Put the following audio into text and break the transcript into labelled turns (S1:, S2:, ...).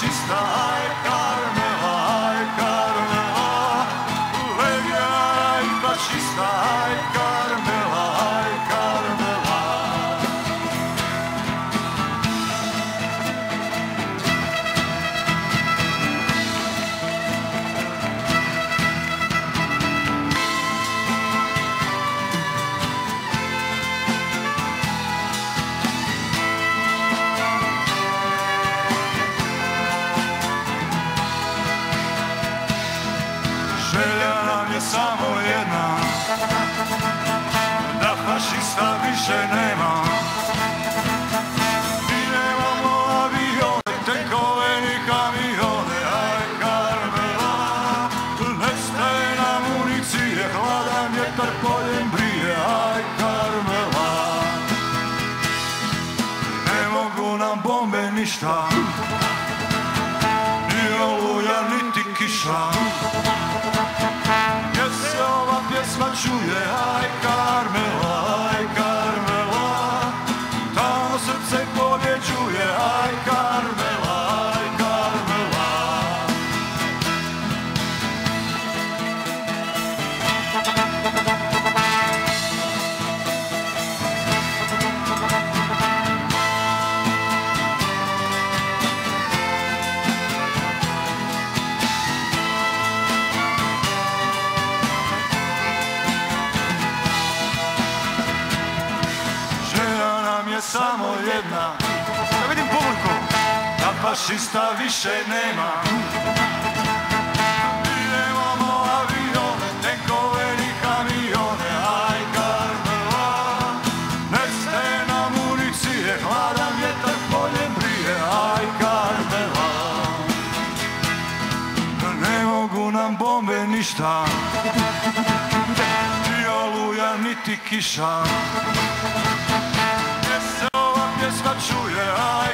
S1: fašista, aj Karmela, aj Karmela. Legija, aj fašista, aj Karmela, aj Karmela. Želja nam je samo jedna, da fašista više nema. Mi nemamo avione, tenkove ni kamione, aj Karmela. Nestaje nam municije, hladan vjetar poljem brije, aj Karmela. Ne mogu nam bombe ništa, ni oluja niti kiša. Gdje se ova pjesma čuje, aj Karmela, aj Karmela. Tamo srce pobjeđuje, aj Karmela, aj Karmela. Samo jedna, da vidim publiku, da fašista više nema. Mi nemamo avione, tenkove ni kamione, aj Karmela. Nestaje nam municije, hladan vjetar poljem brije, aj Karmela. Ne mogu nam bombe ništa, ni oluja niti kiša. Pjesma čuje, aj